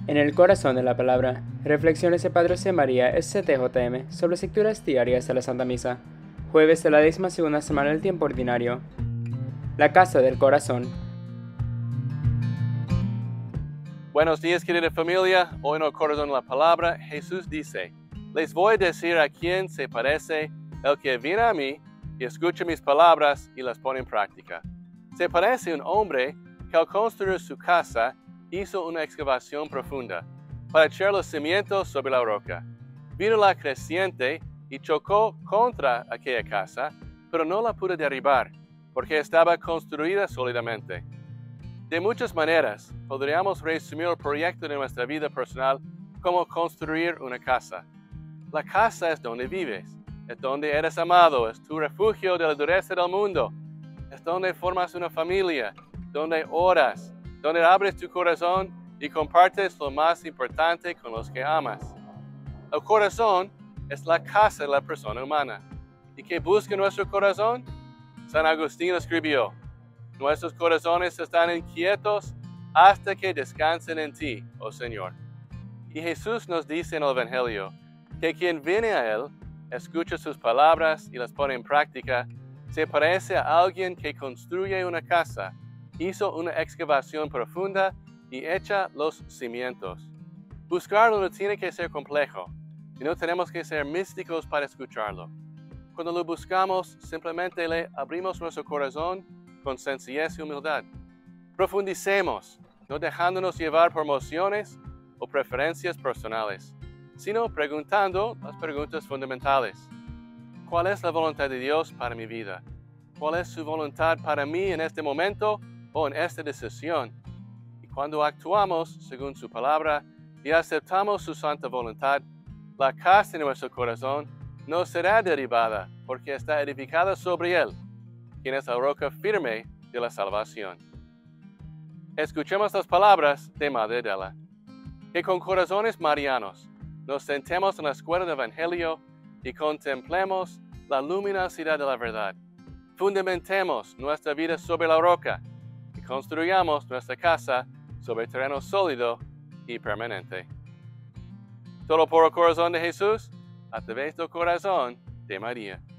En el corazón de la palabra, reflexiones de Padre José María STJM sobre las lecturas diarias de la Santa Misa, jueves de la 12ª semana del tiempo ordinario. La casa del corazón. Buenos días, querida familia. Hoy en el corazón de la palabra, Jesús dice: les voy a decir a quién se parece el que viene a mí y escucha mis palabras y las pone en práctica. Se parece a un hombre que al construir su casa hizo una excavación profunda para echar los cimientos sobre la roca. Vino la creciente y chocó contra aquella casa, pero no la pudo derribar, porque estaba construida sólidamente. De muchas maneras, podríamos resumir el proyecto de nuestra vida personal como construir una casa. La casa es donde vives, es donde eres amado, es tu refugio de la dureza del mundo, es donde formas una familia, donde oras, donde abres tu corazón y compartes lo más importante con los que amas. El corazón es la casa de la persona humana. ¿Y qué busca nuestro corazón? San Agustín escribió: nuestros corazones están inquietos hasta que descansen en ti, oh Señor. Y Jesús nos dice en el Evangelio que quien viene a Él, escucha sus palabras y las pone en práctica, se parece a alguien que construye una casa, hizo una excavación profunda y echa los cimientos. Buscarlo no tiene que ser complejo, y no tenemos que ser místicos para escucharlo. Cuando lo buscamos, simplemente le abrimos nuestro corazón con sencillez y humildad. Profundicemos, no dejándonos llevar por emociones o preferencias personales, sino preguntando las preguntas fundamentales. ¿Cuál es la voluntad de Dios para mi vida? ¿Cuál es su voluntad para mí en este momento o en esta decisión? Y cuando actuamos según su palabra y aceptamos su santa voluntad, la casa de nuestro corazón no será derribada porque está edificada sobre él, quien es la roca firme de la salvación. Escuchemos las palabras de Madre Della. Que con corazones marianos nos sentemos en la escuela del Evangelio y contemplemos la luminosidad de la verdad. Fundamentemos nuestra vida sobre la roca y construyamos nuestra casa sobre terreno sólido y permanente. Todo por el corazón de Jesús, a través del corazón de María.